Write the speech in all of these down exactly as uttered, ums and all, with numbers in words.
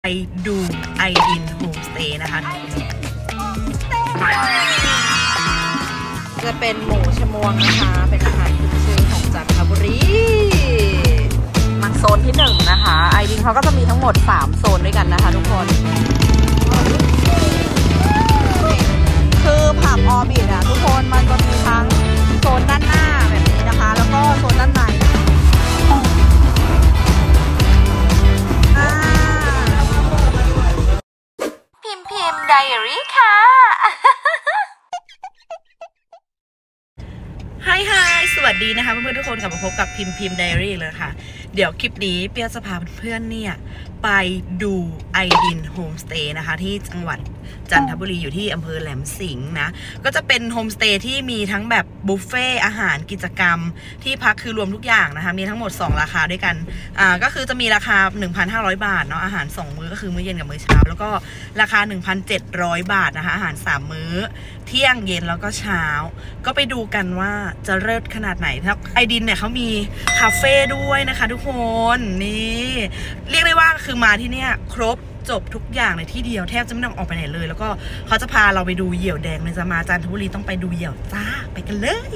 ไปดูไอดินโฮมสเตย์นะคะจะเป็นหมูชมวงนะคะเป็นอาหารขึ้นชื่อของจันทบุรีมันโซนที่หนึ่งนะคะไอดินเขาก็จะมีทั้งหมดสามโซนด้วยกันนะคะทุกคนคือผับออร์บิทอะทุกคนมันจะมีทั้งโซนด้านหน้าแบบนี้นะคะแล้วก็โซนด้านในพิมพิมไดอารี่ค่ะไฮไฮสวัสดีนะคะเพื่อนๆทุกคนกลับมาพบกับพิมพิมไดอารี่เลยค่ะเดี๋ยวคลิปนี้เปียจะพาเพื่อนๆเนี่ยไปดูไอดินโฮมสเตย์นะคะที่จังหวัดจันทบุรีอยู่ที่อำเภอแหลมสิงห์นะก็จะเป็นโฮมสเตย์ที่มีทั้งแบบบุฟเฟ่อาหารกิจกรรมที่พักคือรวมทุกอย่างนะคะมีทั้งหมดสองราคาด้วยกันอ่าก็คือจะมีราคา หนึ่งพันห้าร้อย บาทเนาะอาหารสองมื้อก็คือมื้อเย็นกับมื้อเช้าแล้วก็ราคา หนึ่งพันเจ็ดร้อย บาทนะคะอาหารสามมื้อเที่ยงเย็นแล้วก็เช้าก็ไปดูกันว่าจะเลิศขนาดไหนครับไอดินเนี่ยเขามีคาเฟ่ด้วยนะคะทุกคนนี่เรียกได้ว่าคือมาที่เนี่ยครบจบทุกอย่างในที่เดียวแทบจะไม่ต้องออกไปไหนเลยแล้วก็เขาจะพาเราไปดูเหยี่ยวแดงเลยจะมาจันทบุรีต้องไปดูเหยี่ยวจ้าไปกันเลย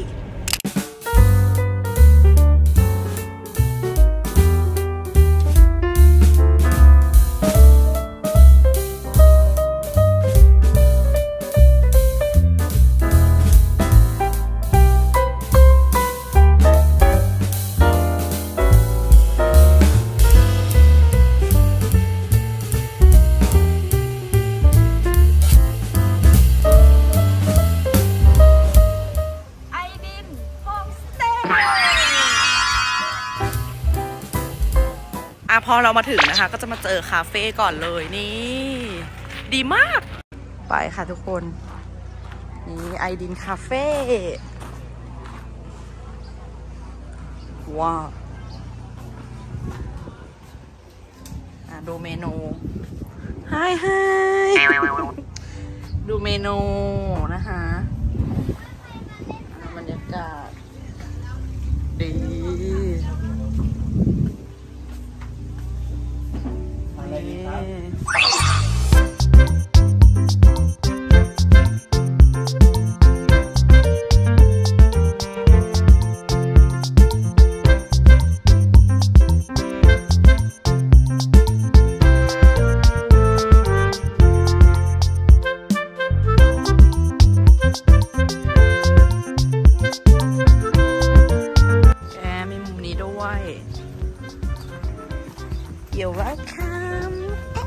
พอเรามาถึงนะคะก็จะมาเจอคาเฟ่ก่อนเลยนี่ดีมากไปค่ะทุกคนนี่ไอดินคาเฟ่ว้าวดูเมนูไฮไฮดูเมนูนะคะบรรยากาศดีYou're welcome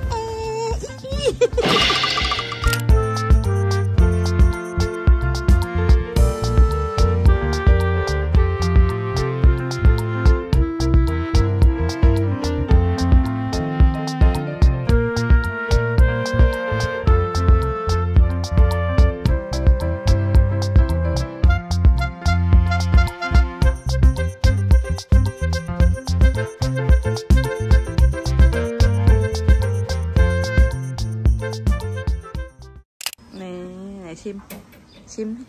ชิมชิม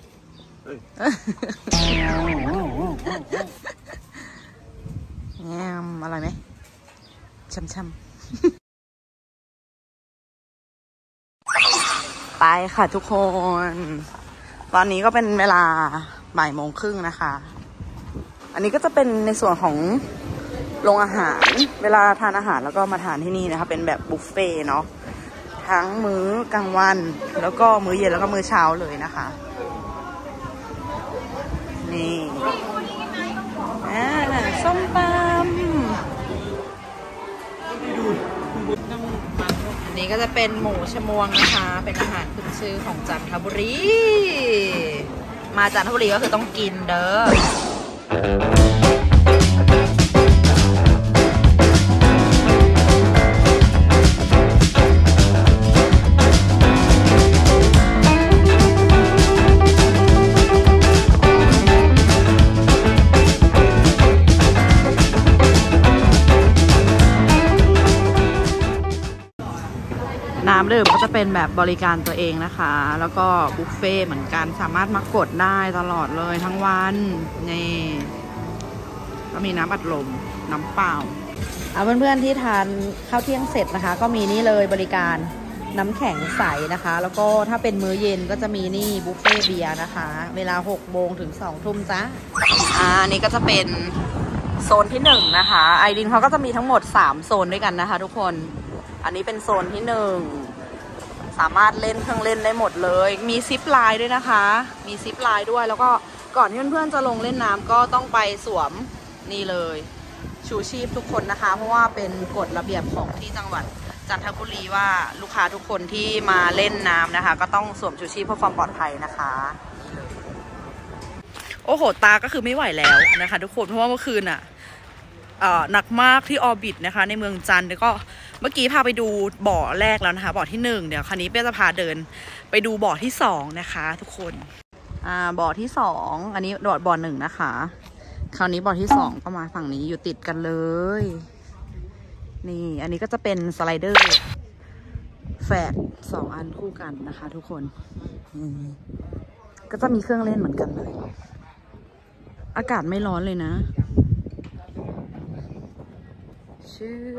แง่มอร่อยไหมช่ำๆไปค่ะทุกคนตอนนี้ก็เป็นเวลาบ่ายโมงครึ่งนะคะอันนี้ก็จะเป็นในส่วนของโรงอาหารเวลาทานอาหารแล้วก็มาทานที่นี่นะคะเป็นแบบบุฟเฟ่เนาะทั้งมื้อกลางวันแล้วก็มื้อเย็นแล้วก็มื้อเช้าเลยนะคะนี่อ่าส้มตำอันนี้ก็จะเป็นหมูชมวงนะคะเป็นอาหารขึ้นชื่อของจันทบุรีมาจันทบุรีก็คือต้องกินเด้อน้ำดื่มก็จะเป็นแบบบริการตัวเองนะคะแล้วก็บุฟเฟ่เหมือนกันสามารถมากดได้ตลอดเลยทั้งวันนี่ก็มีน้ำอัดลมน้ำเปล่าเอาเพื่อนๆที่ทานข้าวเที่ยงเสร็จนะคะก็มีนี่เลยบริการน้ำแข็งใสนะคะแล้วก็ถ้าเป็นมื้อเย็นก็จะมีนี่บุฟเฟ่เบียร์นะคะเวลาหกโมงถึงสองทุ่มจ้าอ่าอันนี้ก็จะเป็นโซนที่หนึ่งนะคะไอดินเขาก็จะมีทั้งหมดสามโซนด้วยกันนะคะทุกคนอันนี้เป็นโซนที่หนึ่งสามารถเล่นเครื่องเล่นได้หมดเลยมีซิปไลน์ด้วยนะคะมีซิปไลน์ด้วยแล้วก็ก่อนที่เพื่อนๆจะลงเล่นน้ำก็ต้องไปสวมนี่เลยชูชีพทุกคนนะคะเพราะว่าเป็นกฎระเบียบของที่จังหวัดจันทบุรีว่าลูกค้าทุกคนที่มาเล่นน้ำนะคะก็ต้องสวมชูชีพเพื่อความปลอดภัยนะคะโอ้โหตาก็คือไม่ไหวแล้วนะคะทุกคนเพราะว่าเมื่อคืนอ่ะหนักมากที่ออร์บิทนะคะในเมืองจันทร์แล้วก็เมื่อกี้พาไปดูบ่อแรกแล้วนะคะบ่อที่หนึ่งเดี๋ยวคราวนี้เป้จะพาเดินไปดูบ่อที่สองนะคะทุกคนอ่าบ่อที่สองอันนี้บ่อบ่อหนึ่งนะคะคราวนี้บ่อที่สองก็มาฝั่งนี้อยู่ติดกันเลยนี่อันนี้ก็จะเป็นสไลเดอร์แฝดสองอันคู่กันนะคะทุกคนก็จะมีเครื่องเล่นเหมือนกันเลยอากาศไม่ร้อนเลยนะชื่อ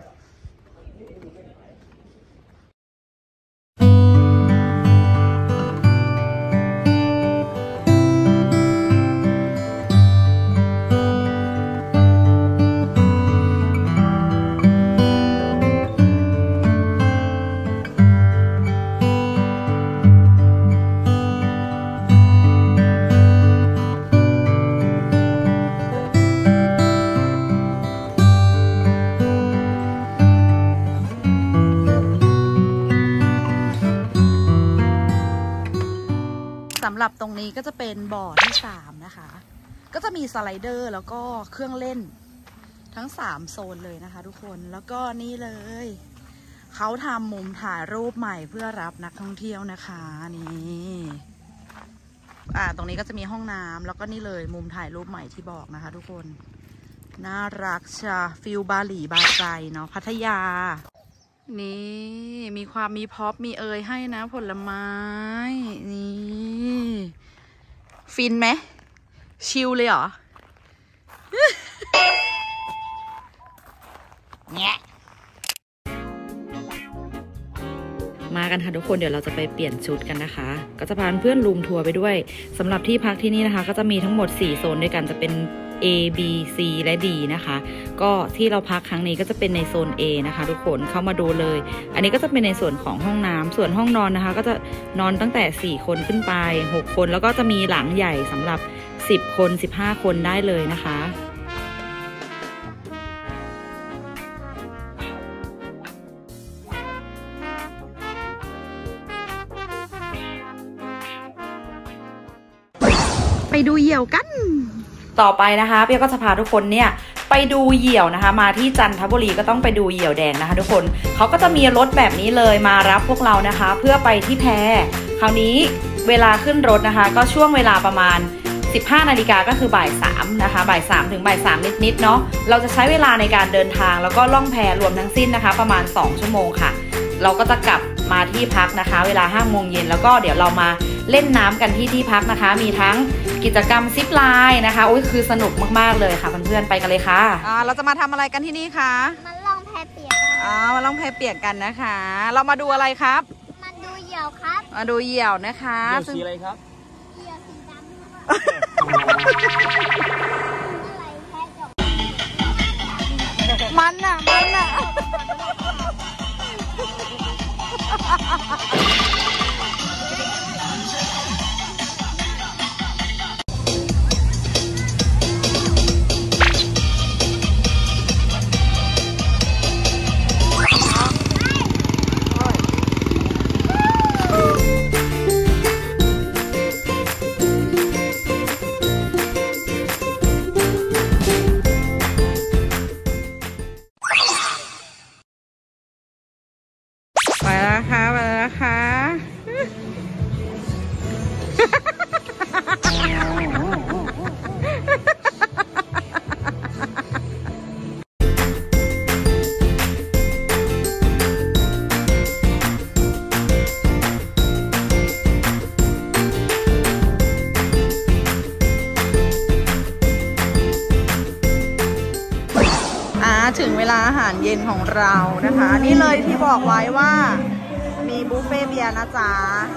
สำหรับตรงนี้ก็จะเป็นบ่อที่สามนะคะก็จะมีสไลเดอร์แล้วก็เครื่องเล่นทั้งสามโซนเลยนะคะทุกคนแล้วก็นี่เลยเขาทำมุมถ่ายรูปใหม่เพื่อรับนักท่องเที่ยวนะคะนี่อ่าตรงนี้ก็จะมีห้องน้ำแล้วก็นี่เลยมุมถ่ายรูปใหม่ที่บอกนะคะทุกคนน่ารักชาฟิลบาหลีบาใจเนาะพัทยานี่มีความมีพ็อปมีเอยให้นะผลไม้นี่ฟินไหมชิลเลยเหรอเนี่ยมากันค่ะทุกคนเดี๋ยวเราจะไปเปลี่ยนชุดกันนะคะก็จะพาเพื่อนรูมทัวร์ไปด้วยสำหรับที่พักที่นี่นะคะก็จะมีทั้งหมดสี่โซนด้วยกันจะเป็นA B C และ D นะคะก็ที่เราพักครั้งนี้ก็จะเป็นในโซน A นะคะทุกคนเข้ามาดูเลยอันนี้ก็จะเป็นในส่วนของห้องน้ำส่วนห้องนอนนะคะก็จะนอนตั้งแต่สี่คนขึ้นไปหกคนแล้วก็จะมีหลังใหญ่สำหรับสิบคนสิบห้าคนได้เลยนะคะไปดูเหยี่ยวกันต่อไปนะคะเปียก็จะพาทุกคนเนี่ยไปดูเหยี่ยวนะคะมาที่จันทบุรีก็ต้องไปดูเหยี่ยวแดงนะคะทุกคนเขาก็จะมีรถแบบนี้เลยมารับพวกเรานะคะเพื่อไปที่แพคราวนี้เวลาขึ้นรถนะคะก็ช่วงเวลาประมาณสิบห้านาฬิกาก็คือบ่ายสามนะคะบ่ายสามถึงบ่ายสามนิดๆเนาะเราจะใช้เวลาในการเดินทางแล้วก็ล่องแพรวมทั้งสิ้นนะคะประมาณสองชั่วโมงค่ะเราก็จะกลับมาที่พักนะคะเวลาห้าโมงเย็นแล้วก็เดี๋ยวเรามาเล่นน้ำกันที่ที่พักนะคะมีทั้งกิจกรรมซิปไลน์นะคะอุ้ยคือสนุกมากๆเลยค่ะเพื่อนๆไปกันเลยค่ะอ่าเราจะมาทำอะไรกันที่นี่คะมาล่องแพเปียกอ่ามาล่องแพเปียกกันนะคะเรามาดูอะไรครับมาดูเหยี่ยวครับมาดูเหยี่ยวนะคะเหยี่ยวสีอะไรครับเหยี่ยวสีดำมันน่ะมันน่ะไปแล้วค่ะไปแล้วค่ะถึงเวลาอาหารเย็นของเรานะคะนี่เลยที่บอกไว้ว่ามีบุฟเฟ่เบียร์นะจ๊ะ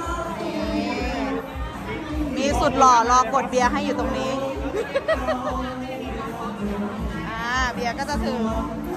มีสุดหล่อรอกดเบียร์ให้อยู่ตรงนี้ อ่าเบียร์ก็จะถึง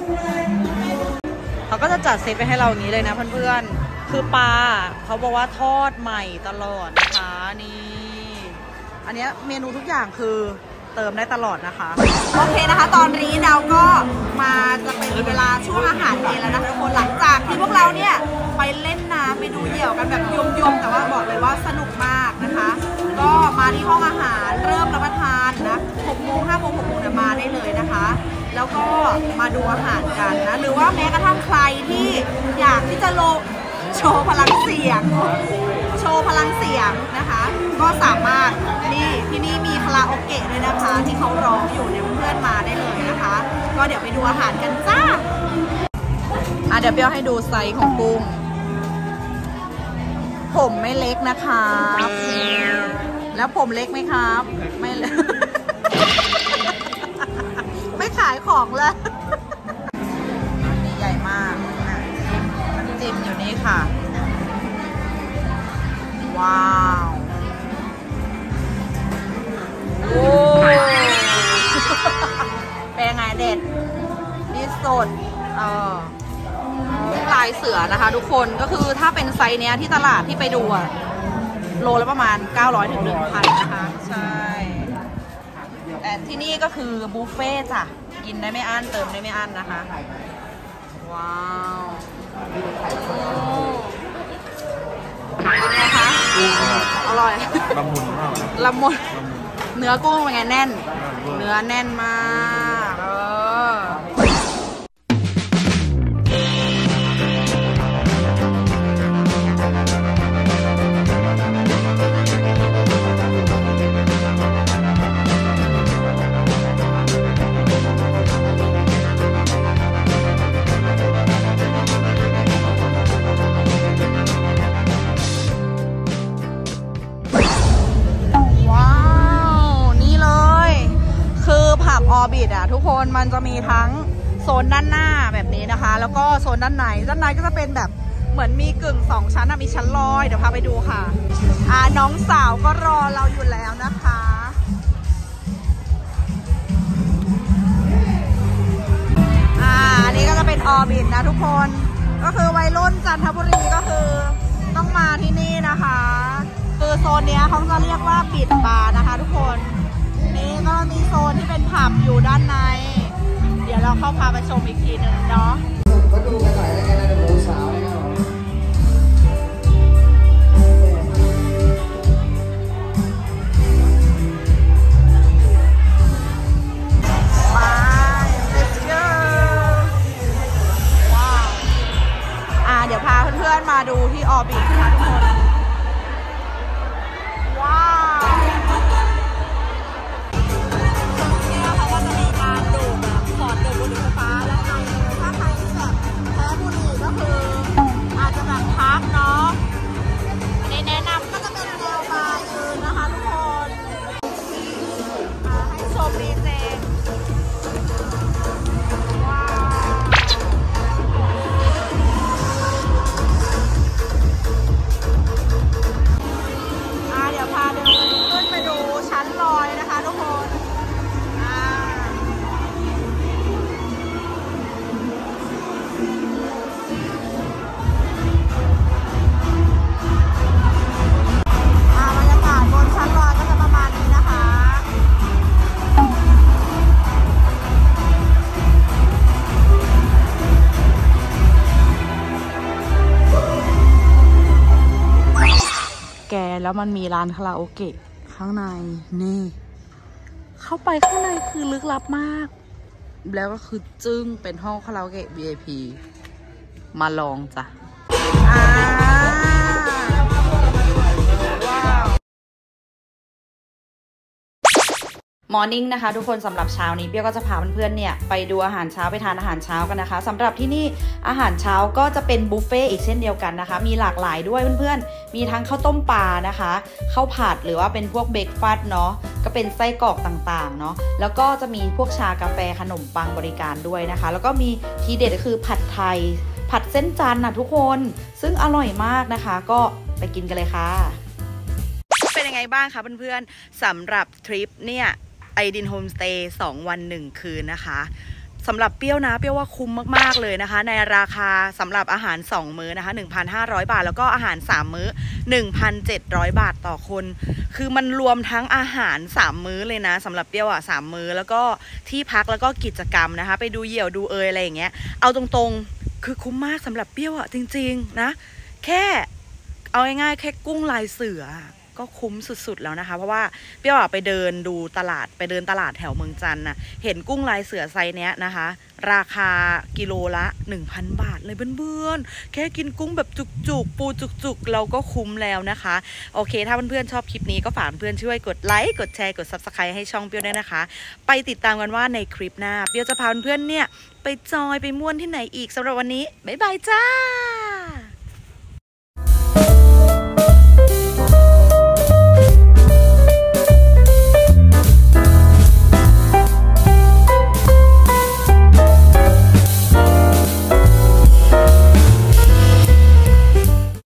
เขาก็จะจัดเซตไปให้เราอย่างนี้เลยนะเพื่อนๆคือปลาเขาบอกว่าทอดใหม่ตลอดนะคะนี่อันนี้เมนูทุกอย่างคือเติมได้ตลอดนะคะโอเคนะคะตอนนี้เราก็มาจะเป็นเวลาช่วงอาหารเย็นแล้วนะคะทุกคนหลังจากที่พวกเราเนี่ยไปเล่นน้ำไปดูเหยี่ยวกันแบบยมๆแต่ว่าบอกเลยว่าสนุกมากนะคะก็มาที่ห้องอาหารเริ่มรับประทานนะหกโมงห้าโมงหกโมงเนี่ยมาได้เลยนะคะแล้วก็มาดูอาหารกันนะหรือว่าแม้กระทั่งใครที่อยากที่จะโลโชว์พลังเสียงโชว์พลังเสียงนะคะก็สามารถนี่ที่นี่มีคาราโอเกะด้วยนะคะที่เขาร้องอยู่เนี่ยเพื่อนมาได้เลยนะคะก็เดี๋ยวไปดูอาหารกันจ้าอ่ะเดี๋ยวเปียวให้ดูไซส์ของกุ้งผมไม่เล็กนะครับแล้วผมเล็กไหมครับไม่เล็ก ไม่ขายของเลยใหญ่มากจิ้มอยู่นี่ค่ะว้าวโอ้เป็นไงเด็ดนี่สดเออลายเสือนะคะทุกคนก็คือถ้าเป็นไซส์เนี้ยที่ตลาดที่ไปดูอะโลละประมาณเก้าร้อยถึง หนึ่งพัน นะคะใช่แต่ที่นี่ก็คือบุฟเฟ่จ้ะกินได้ไม่อั้นเติมได้ไม่อั้นนะคะว้าวเป็นไงคะอร่อยละมุนมากละมุนเนื้อกุ้งเป็นไงแน่นเนื้อแน่นมากเออออร์บิทอ่ะทุกคนมันจะมีทั้งโซนด้านหน้าแบบนี้นะคะแล้วก็โซนด้านในด้านในก็จะเป็นแบบเหมือนมีกึ่งสองชั้นมีชั้นลอยเดี๋ยวพาไปดูค่ะอ่าน้องสาวก็รอเราอยู่แล้วนะคะอ่าอันนี้ก็จะเป็นออร์บิทนะทุกคนก็คือวัยรุ่นจันทบุรีก็คือต้องมาที่นี่นะคะคือโซนเนี้ยเขาจะเรียกว่าบิดบาร์นะคะทุกคนนี่ก็มีโซนที่เป็นผับอยู่ด้านในเดี๋ยวเราเข้าพาไปชมอีกทีหนึ่งเนาะก็ดูกันหน่อยแล้วกันนะหมูสาวนะครับไป let's go ว้าวอ่าเดี๋ยวพาเพื่อนๆมาดูที่ออร์บิทนะคะทุกคนว้าวเนาะในแนะนำก็จะเป็นแนวบาร์ยืนนะคะทุกคนให้ชมดีเจว้าวอ่าเดี๋ยวพาเดินขึ้นไปดูชั้นลอยนะคะทุกคนอ่าแกแล้วมันมีร้านคาราโอเกะข้างในนี่เข้าไปข้างในคือลึกลับมากแล้วก็คือจึ้งเป็นห้องคาราโอเกะ วี ไอ พี มาลองจ้ะอ่าว้าวม morning นะคะทุกคนสำหรับเช้านี้เปรี้ยวก็จะพาเพื่อนๆเนี่ยไปดูอาหารเช้าไปทานอาหารเช้ากันนะคะสำหรับที่นี่อาหารเช้าก็จะเป็นบุฟเฟ่อีกเช่นเดียวกันนะคะมีหลากหลายด้วยเพื่อนๆมีทั้งข้าวต้มปลานะคะข้าวผัดหรือว่าเป็นพวกเบรกฟาสต์เนาะก็เป็นไส้กรอกต่างๆเนาะแล้วก็จะมีพวกชากาแฟขนมปังบริการด้วยนะคะแล้วก็มีทีเด็ดก็คือผัดไทยผัดเส้นจันทร์นะทุกคนซึ่งอร่อยมากนะคะก็ไปกินกันเลยค่ะเป็นยังไงบ้างคะเพื่อนๆสำหรับทริปเนี่ยไอดินโฮมสเตย์สองวันหนึ่งคืนนะคะสำหรับเปรี้ยวนะเปรี้ยวว่าคุ้มมากๆเลยนะคะในราคาสำหรับอาหารสองมื้อนะคะ หนึ่งพันห้าร้อย บาทแล้วก็อาหารสามมื้อ หนึ่งพันเจ็ดร้อย บาทต่อคนคือมันรวมทั้งอาหารสามมื้อเลยนะสำหรับเปรี้ยวอ่ะสามมื้อแล้วก็ที่พักแล้วก็กิจกรรมนะคะไปดูเหยี่ยวดูเอยอะไรอย่างเงี้ยเอาตรงๆคือคุ้มมากสำหรับเปรี้ยวอ่ะจริงๆนะแค่เอาง่ายๆแค่กุ้งลายเสือก็คุ้มสุดๆแล้วนะคะเพราะว่าเปรี้ยวไปเดินดูตลาดไปเดินตลาดแถวเมืองจันทร์นะเห็นกุ้งลายเสือไซส์เนี้ยนะคะราคากิโลละ หนึ่งพัน บาทเลยเพื่อนๆแค่กินกุ้งแบบจุกๆปูจุกๆเราก็คุ้มแล้วนะคะโอเคถ้าเพื่อนๆชอบคลิปนี้ก็ฝากเพื่อนๆช่วยกดไลค์กดแชร์กด ซับสไครบ์ ให้ช่องเปรี้ยวด้วยนะคะไปติดตามกันว่าในคลิปหน้าเปรี้ยวจะพาเพื่อนๆเนี่ยไปจอยไปม่วนที่ไหนอีกสำหรับวันนี้บ๊ายบายจ้า